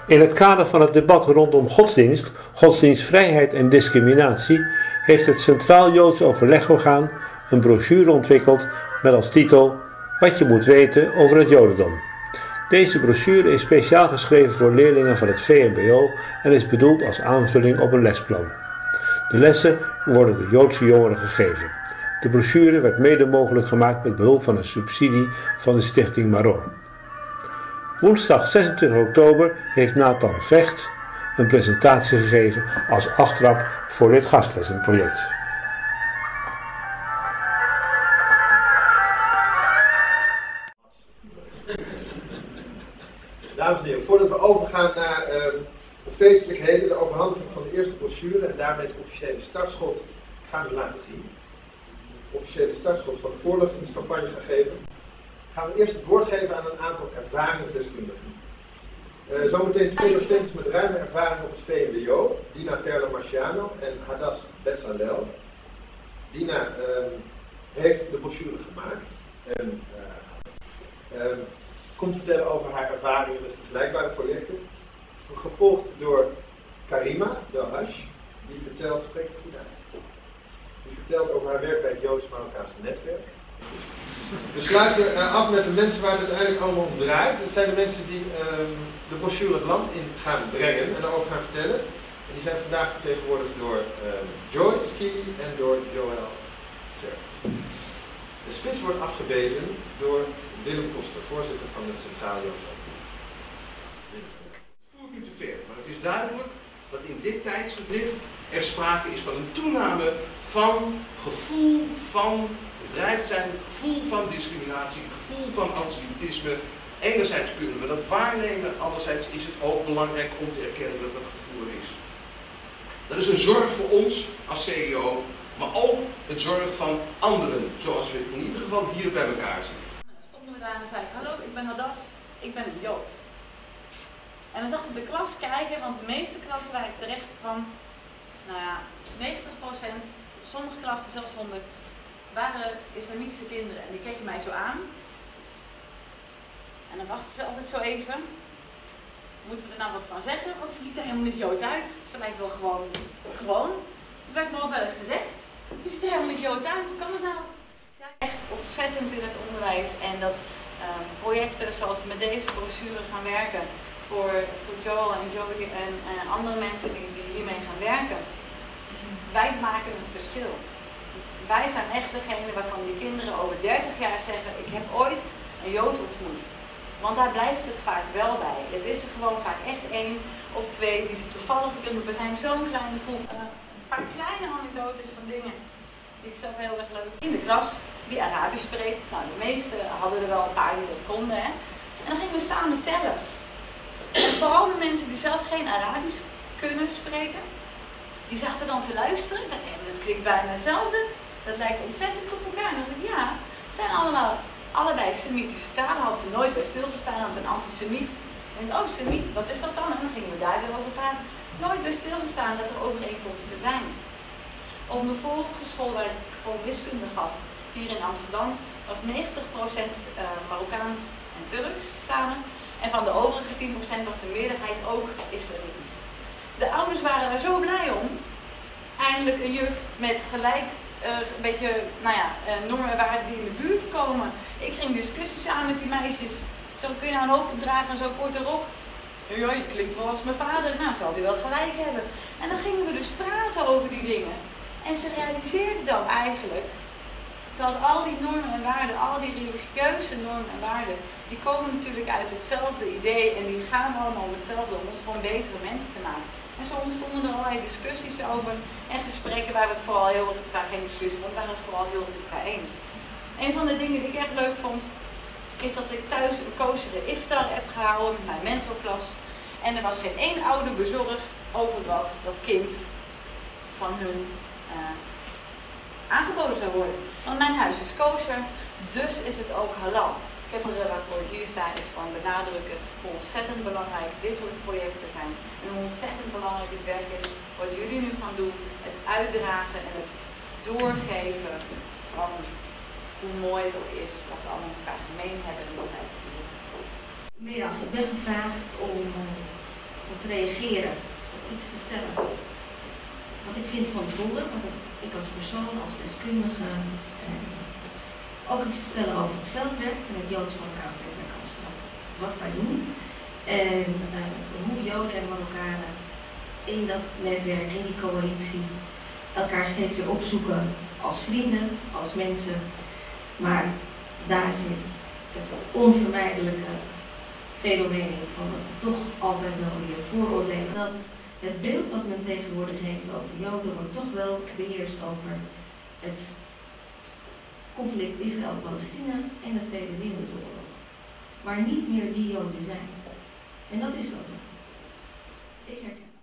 In het kader van het debat rondom godsdienst, godsdienstvrijheid en discriminatie heeft het Centraal Joods Overlegorgaan een brochure ontwikkeld met als titel Wat je moet weten over het Jodendom. Deze brochure is speciaal geschreven voor leerlingen van het VMBO en is bedoeld als aanvulling op een lesplan. De lessen worden door Joodse jongeren gegeven. De brochure werd mede mogelijk gemaakt met behulp van een subsidie van de stichting Maror. Woensdag 26 oktober heeft Nathan Vecht een presentatie gegeven als aftrap voor dit gastlessenproject. Dames en heren, voordat we overgaan naar de feestelijkheden, de overhandiging van de eerste brochure en daarmee het officiële startschot gaan we laten zien. Het officiële startschot van de voorlichtingscampagne gaan geven. Gaan we eerst het woord geven aan een aantal ervaringsdeskundigen. Zometeen twee docenten met ruime ervaring op het VMBO, Dina Perla-Marciano en Hadas Bezalel. Dina heeft de brochure gemaakt en komt vertellen over haar ervaringen met vergelijkbare projecten. Gevolgd door Karima Belhash, die vertelt, spreek ik goed uit, die vertelt over haar werk bij het Joods-Marokkaanse netwerk. We sluiten af met de mensen waar het uiteindelijk allemaal om draait. Dat zijn de mensen die de brochure het land in gaan brengen en daarover gaan vertellen. En die zijn vandaag vertegenwoordigd door Joy Skili en door Joël Ser. De spits wordt afgebeten door Willem Koster, voorzitter van het Centraal Joods Overleg. Het voert nu te ver, maar het is duidelijk dat in dit tijdsgebied er sprake is van een toename van gevoel van bedreigd zijn, gevoel van discriminatie, gevoel van antisemitisme. Enerzijds kunnen we dat waarnemen, anderzijds is het ook belangrijk om te erkennen dat dat gevoel er is. Dat is een zorg voor ons als CEO, maar ook een zorg van anderen, zoals we in ieder geval hier bij elkaar zien. Stonden we daar en zei ik, hallo, ik ben Hadas, ik ben een Jood. En dan zag ik de klas kijken, want de meeste klassen waar ik terecht kwam, nou ja, 90%, sommige klassen zelfs 100, waren islamitische kinderen. En die keken mij zo aan. En dan wachten ze altijd zo even. Moeten we er nou wat van zeggen? Want ze ziet er helemaal niet Joods uit. Ze lijkt wel gewoon. Dat werd me ook wel eens gezegd. Je ziet er helemaal niet Joods uit. Hoe kan het nou? Ze zijn echt ontzettend in het onderwijs. En dat projecten zoals met deze brochure gaan werken. Voor Joel en Joey en andere mensen die hiermee gaan werken. Wij maken het verschil. Wij zijn echt degene waarvan die kinderen over 30 jaar zeggen, ik heb ooit een Jood ontmoet. Want daar blijft het vaak wel bij. Het is er gewoon vaak echt 1 of 2 die ze toevallig kunnen. We zijn zo'n kleine groep. Een paar kleine anekdotes van dingen die ik zelf heel erg leuk vind. In de klas die Arabisch spreekt. Nou, de meesten hadden er wel een paar die dat konden. Hè? En dan gingen we samen tellen. En vooral de mensen die zelf geen Arabisch kunnen spreken, die zaten dan te luisteren. En zeiden, dat klinkt bijna hetzelfde. Dat lijkt ontzettend op elkaar. En dan dacht ik, ja, het zijn allebei Semitische talen. Had ze nooit bij stilgestaan, had een antisemiet. En oh, Semiet, wat is dat dan? En dan gingen we daar weer over praten. Nooit bij stilgestaan dat er overeenkomsten zijn. Op mijn vorige school, waar ik gewoon wiskunde gaf, hier in Amsterdam, was 90% Marokkaans en Turks samen. En van de overige 10% was de meerderheid ook islamitisch. De ouders waren daar zo blij om. Eindelijk een juf met gelijk een beetje, nou ja, normen en waarden die in de buurt komen. Ik ging discussies aan met die meisjes. Zo, kun je nou een hoofddoek dragen en zo'n korte rok? Ja, je klinkt wel als mijn vader. Nou, zal die wel gelijk hebben. En dan gingen we dus praten over die dingen. En ze realiseerden dan eigenlijk dat al die normen en waarden, al die religieuze normen en waarden, die komen natuurlijk uit hetzelfde idee en die gaan allemaal om hetzelfde, om ons gewoon betere mensen te maken. En zo ontstonden er allerlei discussies over en gesprekken waar we het vooral heel erg, waar geen discussie, maar we waren het vooral heel erg met elkaar eens. Een van de dingen die ik echt leuk vond, is dat ik thuis een koosere iftar heb gehouden met mijn mentorklas. En er was geen één ouder bezorgd over wat dat kind van hun aangeboden zou worden. Want mijn huis is kosher, dus is het ook halal. Ik heb er waarvoor ik hier sta is gewoon benadrukken hoe ontzettend belangrijk dit soort projecten zijn. En hoe ontzettend belangrijk het werk is wat jullie nu gaan doen. Het uitdragen en het doorgeven van hoe mooi het ook is wat we allemaal met elkaar gemeen hebben en wat wij te doen. Goedemiddag, ik ben gevraagd om om te reageren of iets te vertellen. Wat ik vind van de folder, want ik als persoon, als deskundige, ook iets te vertellen over het veldwerk van het Joods-Marokkaans netwerk Amsterdam. Wat wij doen en hoe Joden en Marokkanen in dat netwerk, in die coalitie, elkaar steeds weer opzoeken als vrienden, als mensen. Maar daar zit het onvermijdelijke fenomeen in van dat we toch altijd wel weer vooroordelen. Dat het beeld wat men tegenwoordig heeft over Joden wordt toch wel beheerst over het conflict Israël-Palestina en de Tweede Wereldoorlog. Maar niet meer wie Joden zijn. En dat is wel zo. Ik herken dat.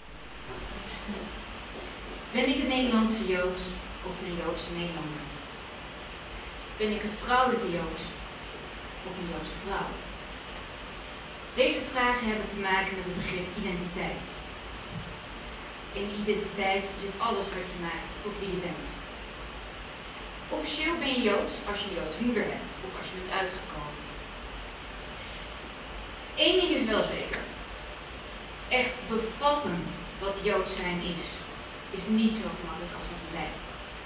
Ben ik een Nederlandse Jood of een Joodse Nederlander? Ben ik een vrouwelijke Jood of een Joodse vrouw? Deze vragen hebben te maken met het begrip identiteit. In identiteit zit alles wat je maakt tot wie je bent. Officieel ben je Joods als je Joodse moeder bent of als je bent uitgekomen. Eén ding is wel zeker. Echt bevatten wat Joods zijn is niet zo gemakkelijk als wat het lijkt.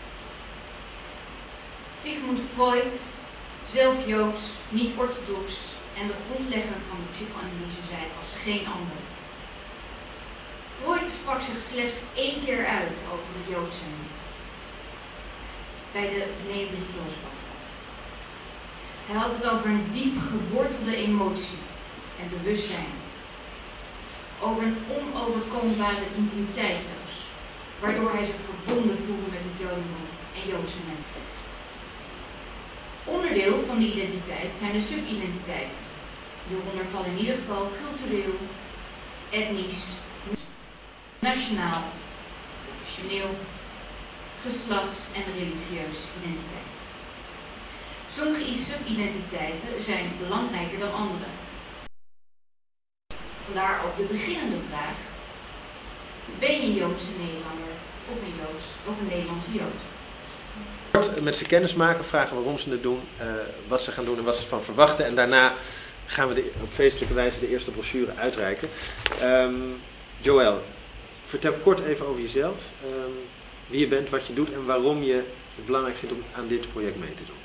Sigmund Freud, zelf Joods, niet orthodox en de grondlegger van de psychoanalyse, zei als geen ander. Freud sprak zich slechts 1 keer uit over het Joods zijn. Bij de Nebelkloos was dat. Hij had het over een diep gewortelde emotie en bewustzijn. Over een onoverkombare intimiteit zelfs, waardoor hij zich verbonden voelde met het Jodendom en Joodse mensen. Onderdeel van de identiteit zijn de subidentiteiten. Hieronder vallen in ieder geval cultureel, etnisch, nationaal, professioneel, geslachts- en religieus identiteit. Sommige subidentiteiten zijn belangrijker dan andere. Vandaar ook de beginnende vraag: ben je een Joodse Nederlander of een Nederlandse Jood? Met ze kennis maken, vragen waarom ze het doen, wat ze gaan doen en wat ze ervan verwachten. En daarna gaan we op feestelijke wijze de eerste brochure uitreiken. Joël, vertel kort even over jezelf. Wie je bent, wat je doet en waarom je het belangrijk vindt om aan dit project mee te doen.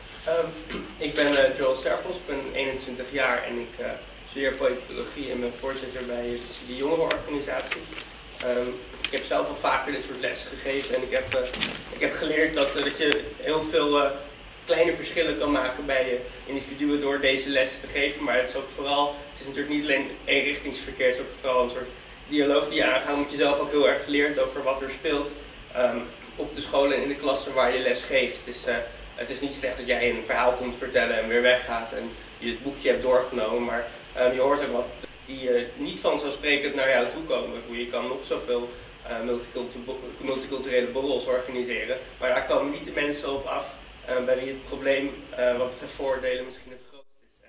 Ik ben Joël Servos, ik ben 21 jaar en ik studeer politicologie en ben voorzitter bij de jongerenorganisatie. Ik heb zelf al vaker dit soort lessen gegeven en ik heb geleerd dat je heel veel kleine verschillen kan maken bij individuen door deze lessen te geven. Maar het is ook vooral, het is natuurlijk niet alleen eenrichtingsverkeer, het is ook vooral een soort dialoog die je aangaat, omdat je zelf ook heel erg leert over wat er speelt op de scholen en in de klassen waar je les geeft. Het is niet slecht dat jij een verhaal komt vertellen en weer weggaat en je het boekje hebt doorgenomen, maar je hoort ook wat die niet vanzelfsprekend naar jou toe komen. Je kan nog zoveel multiculturele borrels organiseren, maar daar komen niet de mensen op af bij wie het probleem wat betreft vooroordelen misschien het grootst is.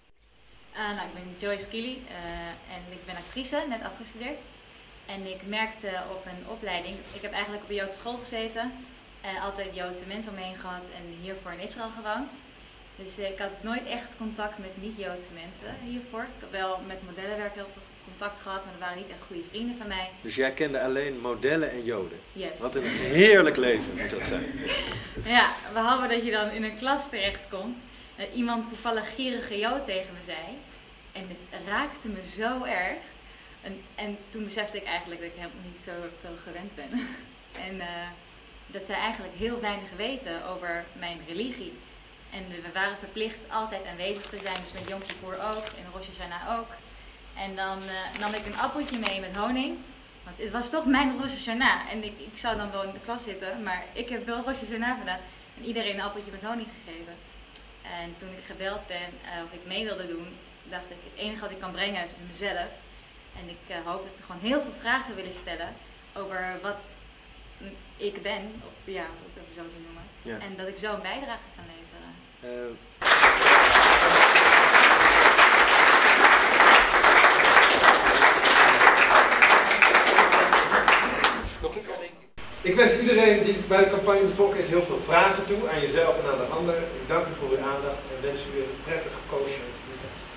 Ik ben Joyce Kili en ik ben actrice, net afgestudeerd. En ik merkte op een opleiding, ik heb eigenlijk op een Joodse school gezeten, altijd Joodse mensen om me heen gehad en hiervoor in Israël gewoond. Dus ik had nooit echt contact met niet-Joodse mensen hiervoor. Ik heb wel met modellenwerk heel veel contact gehad, maar dat waren niet echt goede vrienden van mij. Dus jij kende alleen modellen en Joden? Yes. Wat een heerlijk leven moet dat zijn. Ja, behalve dat je dan in een klas terechtkomt, iemand toevallig gierige Jood tegen me zei. En het raakte me zo erg. En toen besefte ik eigenlijk dat ik helemaal niet zo veel gewend ben. En dat zij eigenlijk heel weinig weten over mijn religie. En we waren verplicht altijd aanwezig te zijn, dus met Yom Kippur ook en Rosh Hashanah ook. En dan nam ik een appeltje mee met honing, want het was toch mijn Rosh Hashanah. En ik zou dan wel in de klas zitten, maar ik heb wel Rosh Hashanah gedaan en iedereen een appeltje met honing gegeven. En toen ik gebeld ben of ik mee wilde doen, dacht ik het enige wat ik kan brengen is mezelf. En ik hoop dat ze gewoon heel veel vragen willen stellen over wat ik ben, of ja, om het even zo te noemen. Ja. En dat ik zo een bijdrage kan leveren. Ik wens iedereen die bij de campagne betrokken is heel veel vragen toe, aan jezelf en aan de ander. Ik dank u voor uw aandacht en wens u een prettig kosher weekend.